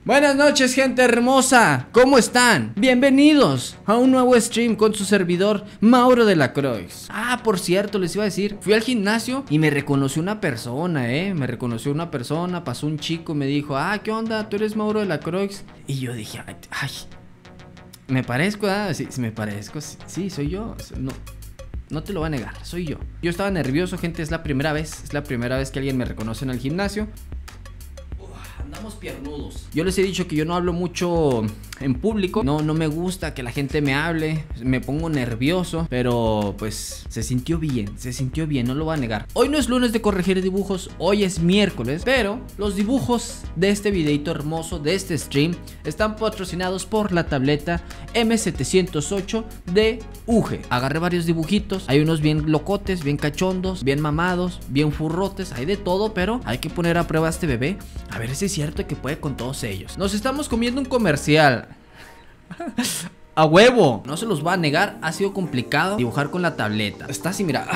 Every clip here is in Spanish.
Buenas noches, gente hermosa, ¿cómo están? Bienvenidos a un nuevo stream con su servidor Mauro de la Croix. Por cierto, les iba a decir, fui al gimnasio y me reconoció una persona, me reconoció una persona, pasó un chico y me dijo, ¿qué onda? ¿Tú eres Mauro de la Croix? Y yo dije, ay, ¿me parezco? Sí, me parezco, sí, soy yo, no te lo voy a negar, soy yo. Yo estaba nervioso, gente, es la primera vez que alguien me reconoce en el gimnasio. Andamos piernudos. Yo les he dicho que yo no hablo mucho en público. No me gusta que la gente me hable. Me pongo nervioso. Pero pues se sintió bien, no lo voy a negar. Hoy no es lunes de corregir dibujos, hoy es miércoles. Pero los dibujos de este videito hermoso, de este stream, están patrocinados por la tableta M708 de UGE. Agarré varios dibujitos. Hay unos bien locotes, bien cachondos, bien mamados, bien furrotes. Hay de todo, pero hay que poner a prueba a este bebé. A ver si es cierto que puede con todos ellos. Nos estamos comiendo un comercial. A huevo. No se los va a negar, ha sido complicado dibujar con la tableta. Está así, mira.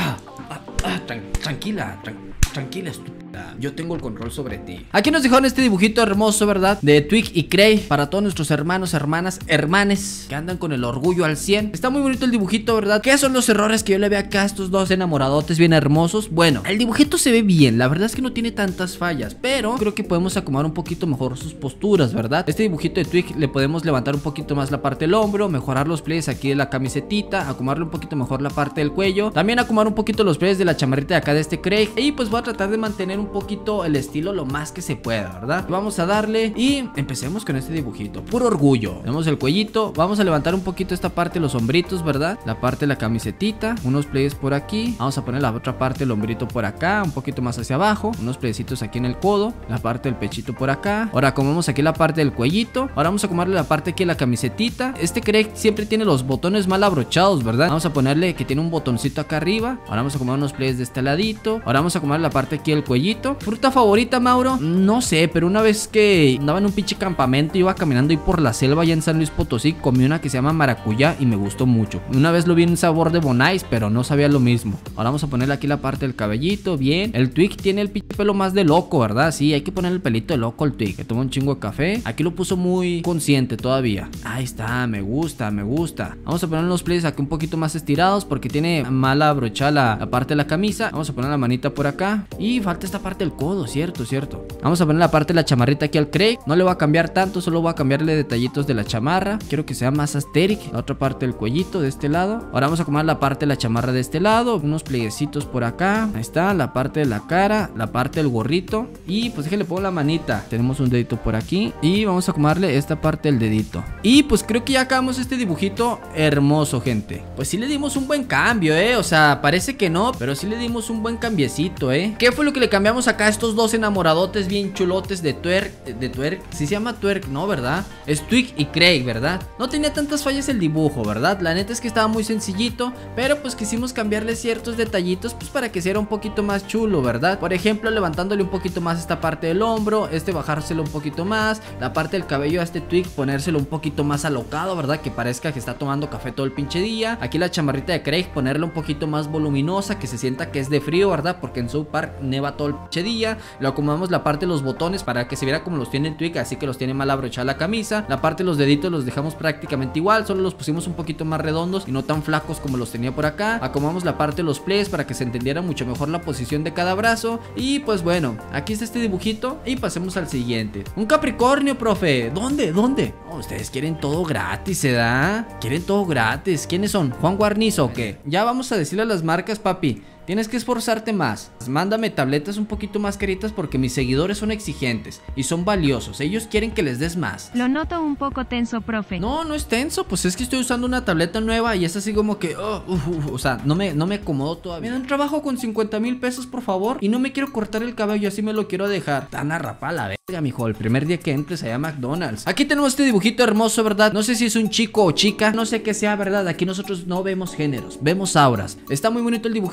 Tranquila, estúpida. Yo tengo el control sobre ti. Aquí nos dejaron este dibujito hermoso, ¿verdad? De Twig y Cray. Para todos nuestros hermanos, hermanas, hermanes que andan con el orgullo al 100. Está muy bonito el dibujito, ¿verdad? ¿Qué son los errores que yo le veo acá a estos dos enamoradotes bien hermosos? Bueno, el dibujito se ve bien. La verdad es que no tiene tantas fallas, pero creo que podemos acomodar un poquito mejor sus posturas, ¿verdad? Este dibujito de Twig le podemos levantar un poquito más la parte del hombro, mejorar los pliegues aquí de la camisetita, acomodarle un poquito mejor la parte del cuello, también acomodar un poquito los pliegues de la chamarrita de acá de este Craig. Y pues voy a tratar de mantener un poquito el estilo lo más que se pueda, ¿verdad? Vamos a darle y empecemos con este dibujito. Puro orgullo. Tenemos el cuellito. Vamos a levantar un poquito esta parte de los hombritos, ¿verdad? La parte de la camisetita. Unos pliegues por aquí. Vamos a poner la otra parte del hombrito por acá, un poquito más hacia abajo. Unos plieguecitos aquí en el codo. La parte del pechito por acá. Ahora acomodamos aquí la parte del cuellito. Ahora vamos a acomodarle la parte aquí de la camisetita. Este Craig siempre tiene los botones mal abrochados, ¿verdad? Vamos a ponerle que tiene un botoncito acá arriba. Ahora vamos a acomodar unos pliegues de este ladito. Ahora vamos a acomodar la parte aquí del cuellito. ¿Fruta favorita, Mauro? No sé, pero una vez que andaba en un pinche campamento, iba caminando ahí por la selva allá en San Luis Potosí, comí una que se llama maracuyá y me gustó mucho. Una vez lo vi en sabor de Bonais, pero no sabía lo mismo. Ahora vamos a ponerle aquí la parte del cabellito, bien. El Twig tiene el pinche pelo más de loco, ¿verdad? Sí, hay que ponerle el pelito de loco al Twig, que toma un chingo de café. Aquí lo puso muy consciente todavía. Ahí está, me gusta. Vamos a poner los pliegues aquí un poquito más estirados porque tiene mala brochada la parte de la camisa. Vamos a poner la manita por acá y falta esta parte del codo, cierto. Vamos a poner la parte de la chamarrita aquí al Craig. No le voy a cambiar tanto, solo voy a cambiarle detallitos de la chamarra. Quiero que sea más asteric. La otra parte del cuellito de este lado. Ahora vamos a acomodar la parte de la chamarra de este lado. Unos plieguecitos por acá. Ahí está, la parte de la cara, la parte del gorrito. Y pues déjenle pongo la manita. Tenemos un dedito por aquí. Y vamos a acomodarle esta parte del dedito. Y pues creo que ya acabamos este dibujito hermoso, gente. Pues sí le dimos un buen cambio, o sea, parece que no, pero sí le dimos un buen cambiecito, ¿Qué fue lo que le cambiamos acá a estos dos enamoradotes bien chulotes de Twerk? Sí se llama Twerk, ¿no? ¿Verdad? Es Twig y Craig, ¿verdad? No tenía tantas fallas el dibujo, ¿verdad? La neta es que estaba muy sencillito, pero pues quisimos cambiarle ciertos detallitos pues para que sea un poquito más chulo, ¿verdad? Por ejemplo, levantándole un poquito más esta parte del hombro, bajárselo un poquito más, la parte del cabello a este Twig ponérselo un poquito más alocado, ¿verdad? Que parezca que está tomando café todo el pinche día. Aquí la chamarrita de Craig, ponerla un poquito más voluminosa, que se sienta que es de frío, ¿verdad? Porque en South Park neva todo el pinche día. Lo acomodamos la parte de los botones para que se viera como los tiene el Twig, así que los tiene mal abrochada la camisa. La parte de los deditos los dejamos prácticamente igual, solo los pusimos un poquito más redondos y no tan flacos como los tenía por acá. Acomodamos la parte de los pliegues para que se entendiera mucho mejor la posición de cada brazo. Y pues bueno, aquí está este dibujito y pasemos al siguiente. Un Capricornio, profe. ¿Dónde? Ustedes quieren todo gratis, ¿da? Quieren todo gratis. ¿Quiénes son? ¿Juan Guarnizo o qué? Ya vamos a decirle a las marcas, papi. Tienes que esforzarte más. Mándame tabletas un poquito más caritas porque mis seguidores son exigentes y son valiosos. Ellos quieren que les des más. Lo noto un poco tenso, profe. No es tenso. Pues es que estoy usando una tableta nueva y es así como que... o sea, no me acomodo todavía. Mira, un trabajo con 50,000 pesos, por favor. Y no me quiero cortar el cabello, así me lo quiero dejar. Tan arrapá la verga, mijo. El primer día que entres allá a McDonald's. Aquí tenemos este dibujito hermoso, ¿verdad? No sé si es un chico o chica. No sé qué sea, ¿verdad? Aquí nosotros no vemos géneros. Vemos auras. Está muy bonito el dibujito, ¿verdad?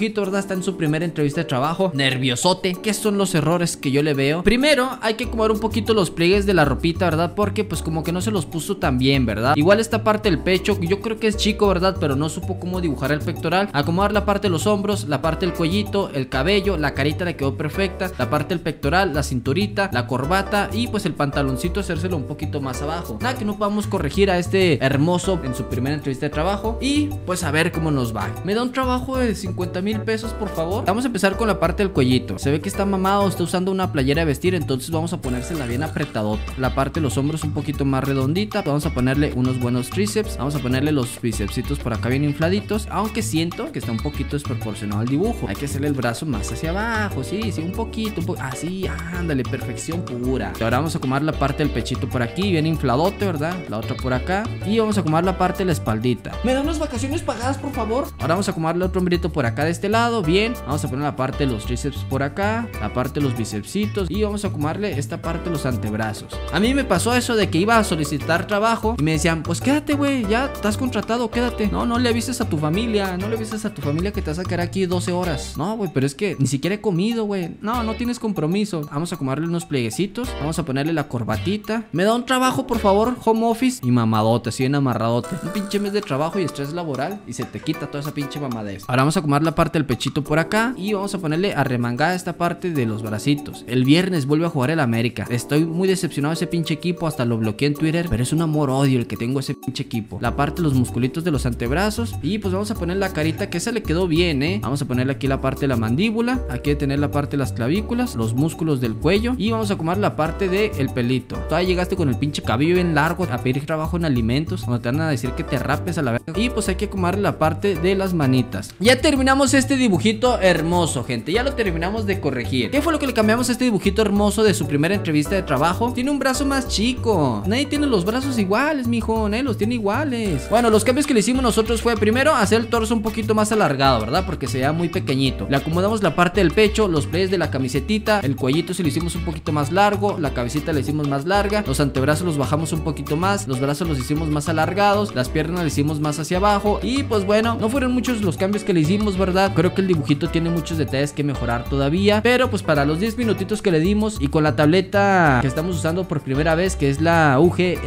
está en su primera entrevista de trabajo. Nerviosote. ¿Qué son los errores que yo le veo? Primero, hay que acomodar un poquito los pliegues de la ropita, ¿verdad? Porque pues como que no se los puso tan bien, ¿verdad? Igual esta parte del pecho, yo creo que es chico, ¿verdad? Pero no supo cómo dibujar el pectoral. Acomodar la parte de los hombros, la parte del cuellito, el cabello, la carita le quedó perfecta, la parte del pectoral, la cinturita, la corbata y pues el pantaloncito hacérselo un poquito más abajo. Nada que no podamos corregir a este hermoso en su primera entrevista de trabajo y pues a ver cómo nos va. Me da un trabajo de 50,000 pesos, por favor. Vamos a empezar con la parte del cuellito. Se ve que está mamado, está usando una playera de vestir, entonces vamos a ponérsela bien apretadota. La parte de los hombros un poquito más redondita. Vamos a ponerle unos buenos tríceps. Vamos a ponerle los bícepsitos por acá bien infladitos, aunque siento que está un poquito desproporcionado el dibujo. Hay que hacerle el brazo más hacia abajo, sí, un poquito, así, ándale, perfección pura. Y ahora vamos a acomodar la parte del pechito por aquí, bien infladote, ¿verdad? La otra por acá. Y vamos a acomodar la parte de la espaldita. ¿Me dan unas vacaciones pagadas, por favor? Ahora vamos a acomodar el otro hombrito por acá de este lado, bien. Vamos a poner la parte de los tríceps por acá, la parte de los bicepsitos y vamos a acomodarle esta parte de los antebrazos. A mí me pasó eso de que iba a solicitar trabajo y me decían, pues quédate, güey, ya estás contratado, quédate. No le avises a tu familia, no le avises a tu familia que te vas a quedar aquí 12 horas. No, güey, pero es que ni siquiera he comido, güey. No tienes compromiso. Vamos a acomodarle unos plieguecitos, vamos a ponerle la corbatita. ¿Me da un trabajo, por favor? Home office y mamadote, así bien amarradote. Un pinche mes de trabajo y estrés laboral y se te quita toda esa pinche mamadez. Ahora vamos a acomodar la parte del pechito por acá y vamos a ponerle arremangada esta parte de los bracitos. El viernes vuelve a jugar el América. Estoy muy decepcionado de ese pinche equipo, hasta lo bloqueé en Twitter, pero es un amor-odio el que tengo a ese pinche equipo. La parte de los musculitos de los antebrazos y pues vamos a poner la carita, que esa le quedó bien, Vamos a ponerle aquí la parte de la mandíbula, aquí de tener la parte de las clavículas, los músculos del cuello y vamos a acomodar la parte del pelito. Todavía llegaste con el pinche cabello bien largo a pedir trabajo en alimentos, cuando te van a decir que te rapes a la verga. Y pues hay que acomodar la parte de las manitas. Ya terminamos este dibujito hermoso, gente. Ya lo terminamos de corregir. ¿Qué fue lo que le cambiamos a este dibujito hermoso de su primera entrevista de trabajo? Tiene un brazo más chico. Nadie tiene los brazos iguales, mijo, los tiene iguales. Bueno, los cambios que le hicimos nosotros fue primero hacer el torso un poquito más alargado, ¿verdad? Porque se veía muy pequeñito. Le acomodamos la parte del pecho, los pliegues de la camisetita, el cuellito se lo hicimos un poquito más largo, la cabecita la hicimos más larga, los antebrazos los bajamos un poquito más, los brazos los hicimos más alargados, las piernas las hicimos más hacia abajo y pues bueno, no fueron muchos los cambios que le hicimos, ¿verdad? Creo que el dibujito tiene muchos detalles que mejorar todavía, pero pues para los 10 minutitos que le dimos y con la tableta que estamos usando por primera vez, que es la UG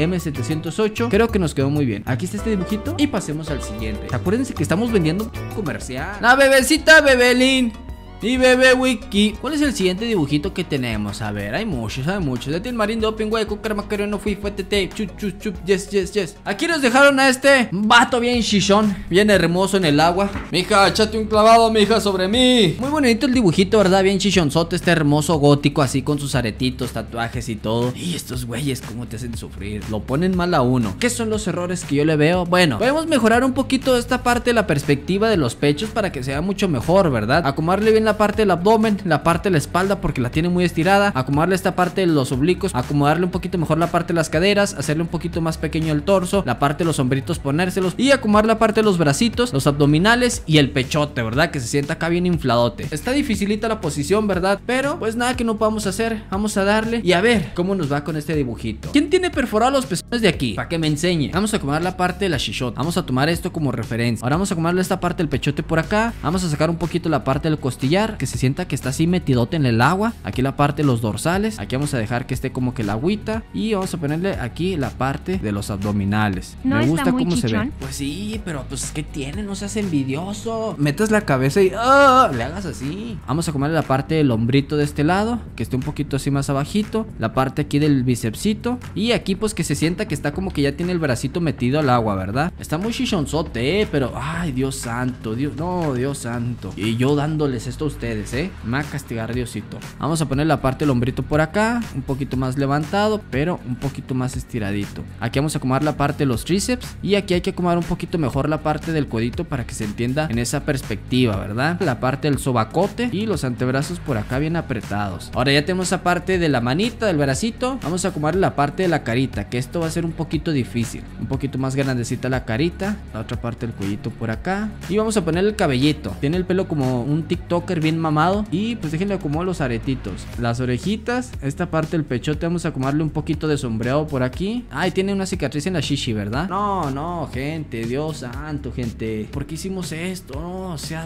M708, creo que nos quedó muy bien. Aquí está este dibujito y pasemos al siguiente. Acuérdense que estamos vendiendo comercial. La bebecita Bebelín y bebé wiki. ¿Cuál es el siguiente dibujito que tenemos? A ver, hay muchos. De Til Marín, Doping, güey, Cucar, Macareno, Fui, Fuetete, Chup, yes. Aquí nos dejaron a este vato bien chichón, bien hermoso en el agua. Mija, échate un clavado, mija, sobre mí. Muy bonito el dibujito, ¿verdad? Bien chichonzote, este hermoso gótico, así con sus aretitos, tatuajes y todo. Y estos güeyes, ¿cómo te hacen sufrir? Lo ponen mal a uno. ¿Qué son los errores que yo le veo? Bueno, podemos mejorar un poquito esta parte de la perspectiva de los pechos para que sea mucho mejor, ¿verdad? Acomodarle bien la parte del abdomen, la parte de la espalda porque la tiene muy estirada, acomodarle esta parte de los oblicuos, acomodarle un poquito mejor la parte de las caderas, hacerle un poquito más pequeño el torso, la parte de los hombritos ponérselos y acomodar la parte de los bracitos, los abdominales y el pechote, ¿verdad? Que se sienta acá bien infladote. Está dificilita la posición, ¿verdad? Pero pues nada que no podamos hacer, vamos a darle y a ver cómo nos va con este dibujito. ¿Quién tiene perforado los pezones de aquí? Para que me enseñe. Vamos a acomodar la parte de la shishot, vamos a tomar esto como referencia. Ahora vamos a acomodarle esta parte del pechote por acá, vamos a sacar un poquito la parte del costillar, que se sienta que está así metidote en el agua. Aquí la parte de los dorsales, aquí vamos a dejar que esté como que la agüita y vamos a ponerle aquí la parte de los abdominales. Me gusta cómo se ve. Pues sí, pero pues ¿qué tiene? No seas envidioso. Metas la cabeza y le hagas así. Vamos a comerle la parte del hombrito de este lado, que esté un poquito así más abajito, la parte aquí del bicepsito y aquí pues que se sienta que está como que ya tiene el bracito metido al agua, ¿verdad? Está muy chichonzote, pero ay, Dios santo, Dios santo. Y yo dándoles esto a ustedes, me va a castigar Diosito. Vamos a poner la parte del hombrito por acá, un poquito más levantado, pero un poquito más estiradito. Aquí vamos a acomodar la parte de los tríceps y aquí hay que acomodar un poquito mejor la parte del codito para que se entienda en esa perspectiva, ¿verdad? La parte del sobacote y los antebrazos por acá bien apretados. Ahora ya tenemos esa parte de la manita, del bracito. Vamos a acomodar la parte de la carita, que esto va a ser un poquito difícil. Un poquito más grandecita la carita, la otra parte del cuellito por acá y vamos a poner el cabellito. Tiene el pelo como un tiktoker bien mamado y pues déjenle acomodar los aretitos, las orejitas, esta parte del pechote vamos a acomodarle un poquito de sombreado por aquí. Ay, tiene una cicatriz en la shishi, ¿verdad? No, gente, Dios santo, gente, ¿por qué hicimos esto? No seas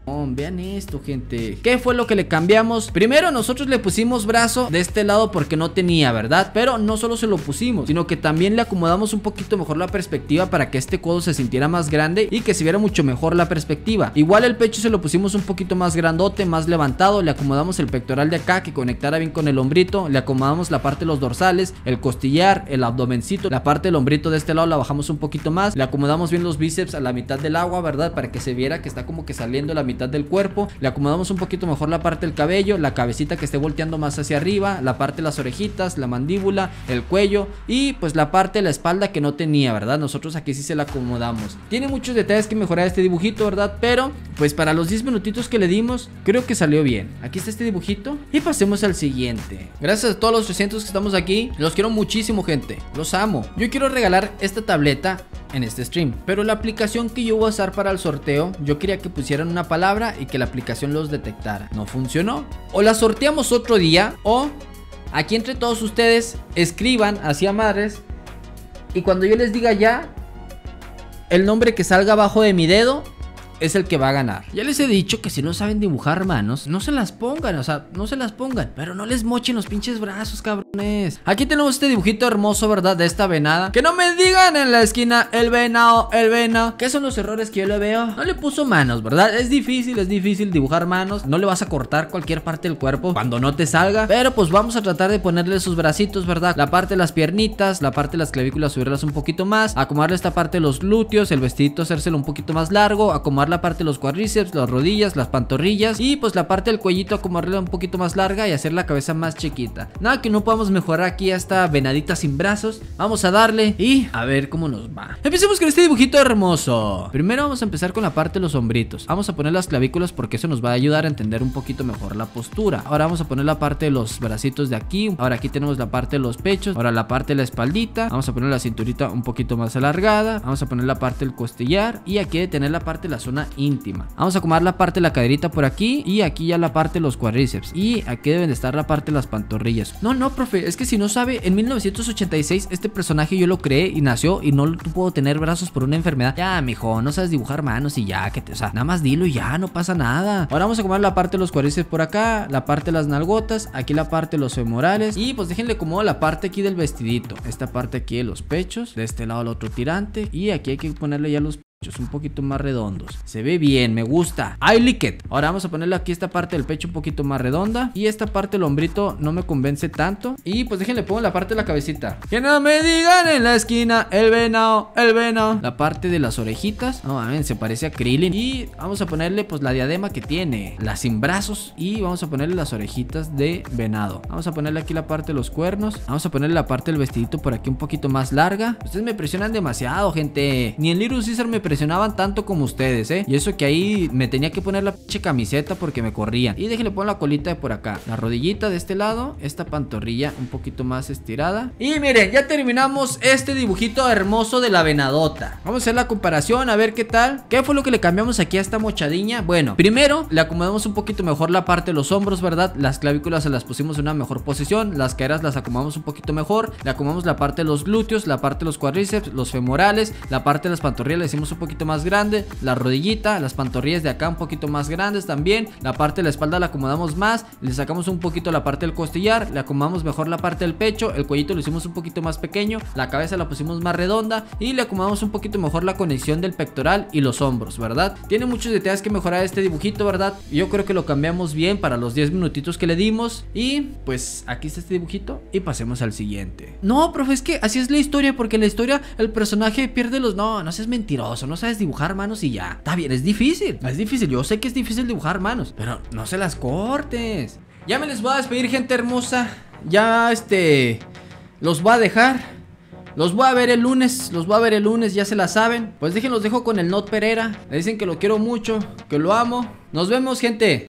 Vean esto, gente. ¿Qué fue lo que le cambiamos? Primero nosotros le pusimos brazo de este lado porque no tenía, ¿verdad? Pero no solo se lo pusimos, sino que también le acomodamos un poquito mejor la perspectiva para que este codo se sintiera más grande y que se viera mucho mejor la perspectiva. Igual el pecho se lo pusimos un poquito más grandote, más levantado. Le acomodamos el pectoral de acá que conectara bien con el hombrito. Le acomodamos la parte de los dorsales, el costillar, el abdomencito. La parte del hombrito de este lado la bajamos un poquito más. Le acomodamos bien los bíceps a la mitad del agua, ¿verdad? Para que se viera que está como que saliendo la mitad del cuerpo. Le acomodamos un poquito mejor la parte del cabello, la cabecita que esté volteando más hacia arriba, la parte de las orejitas, la mandíbula, el cuello y pues la parte de la espalda que no tenía, ¿verdad? Nosotros aquí sí se la acomodamos. Tiene muchos detalles que mejorar este dibujito, ¿verdad? Pero pues para los 10 minutitos que le dimos, creo que salió bien. Aquí está este dibujito y pasemos al siguiente. Gracias a todos los 300 que estamos aquí. Los quiero muchísimo, gente. Los amo. Yo quiero regalar esta tableta en este stream, pero la aplicación que yo voy a usar para el sorteo, yo quería que pusieran una palabra y que la aplicación los detectara. No funcionó. O la sorteamos otro día, o aquí entre todos ustedes escriban hacia madres, y cuando yo les diga ya, el nombre que salga abajo de mi dedo es el que va a ganar. Ya les he dicho que si no saben dibujar manos, no se las pongan, o sea, no se las pongan, pero no les mochen los pinches brazos, cabrones. Aquí tenemos este dibujito hermoso, ¿verdad? De esta venada. Que no me digan en la esquina, el venado, el venado. ¿Qué son los errores que yo le veo? No le puso manos, ¿verdad? Es difícil dibujar manos. No le vas a cortar cualquier parte del cuerpo cuando no te salga, pero pues vamos a tratar de ponerle sus bracitos, ¿verdad? La parte de las piernitas, la parte de las clavículas, subirlas un poquito más, acomodarle esta parte de los glúteos, el vestidito hacérselo un poquito más largo, acomodar la parte de los cuádriceps, las rodillas, las pantorrillas y pues la parte del cuellito acomodarla un poquito más larga y hacer la cabeza más chiquita. Nada que no podamos mejorar aquí a esta venadita sin brazos. Vamos a darle y a ver cómo nos va. Empecemos con este dibujito hermoso. Primero vamos a empezar con la parte de los hombritos. Vamos a poner las clavículas porque eso nos va a ayudar a entender un poquito mejor la postura. Ahora vamos a poner la parte de los bracitos de aquí. Ahora aquí tenemos la parte de los pechos. Ahora la parte de la espaldita. Vamos a poner la cinturita un poquito más alargada. Vamos a poner la parte del costillar y aquí de tener la parte de la zona íntima. Vamos a acomodar la parte de la caderita por aquí y aquí ya la parte de los cuádriceps y aquí deben de estar la parte de las pantorrillas. No, profe, es que si no sabe, en 1986 este personaje yo lo creé y nació y no puedo tener brazos por una enfermedad. Ya, mijo, no sabes dibujar manos y ya, o sea, nada más dilo y ya, no pasa nada. Ahora vamos a acomodar la parte de los cuádriceps por acá, la parte de las nalgotas, aquí la parte de los femorales y pues déjenle acomodo la parte aquí del vestidito. Esta parte aquí de los pechos, de este lado el otro tirante y aquí hay que ponerle ya los un poquito más redondos. Se ve bien, me gusta. I like it. Ahora vamos a ponerle aquí esta parte del pecho un poquito más redonda y esta parte del hombrito no me convence tanto. Y pues déjenle pongo la parte de la cabecita. Que no me digan en la esquina, el venado, el venado. La parte de las orejitas, no mames, se parece a Krillin. Y vamos a ponerle pues la diadema que tiene, la sin brazos. Y vamos a ponerle las orejitas de venado. Vamos a ponerle aquí la parte de los cuernos. Vamos a ponerle la parte del vestidito por aquí un poquito más larga. Ustedes me presionan demasiado, gente. Ni en Little Caesar me presionaban tanto como ustedes, y eso que ahí me tenía que poner la pinche camiseta porque me corrían. Y déjenle poner la colita de por acá, la rodillita de este lado, esta pantorrilla un poquito más estirada. Y miren, ya terminamos este dibujito hermoso de la venadota. Vamos a hacer la comparación, a ver qué tal. ¿Qué fue lo que le cambiamos aquí a esta mochadiña? Bueno, primero le acomodamos un poquito mejor la parte de los hombros, ¿verdad? Las clavículas se las pusimos en una mejor posición, las caderas las acomodamos un poquito mejor, le acomodamos la parte de los glúteos, la parte de los cuádriceps, los femorales, la parte de las pantorrillas le hicimos un poquito más grande, la rodillita, las pantorrillas de acá un poquito más grandes también, la parte de la espalda la acomodamos más, le sacamos un poquito la parte del costillar, le acomodamos mejor la parte del pecho, el cuellito lo hicimos un poquito más pequeño, la cabeza la pusimos más redonda y le acomodamos un poquito mejor la conexión del pectoral y los hombros, ¿verdad? Tiene muchos detalles que mejorar este dibujito, ¿verdad? Yo creo que lo cambiamos bien para los 10 minutitos que le dimos y pues aquí está este dibujito y pasemos al siguiente. No, profe, es que así es la historia, porque en la historia el personaje pierde los... No seas mentiroso, no sabes dibujar manos y ya. Está bien, es difícil, yo sé que es difícil dibujar manos, pero no se las cortes. Ya me les voy a despedir, gente hermosa. Ya los voy a dejar. Los voy a ver el lunes, ya se la saben. Pues los dejo con el Not Pereira. Le dicen que lo quiero mucho, que lo amo. Nos vemos, gente.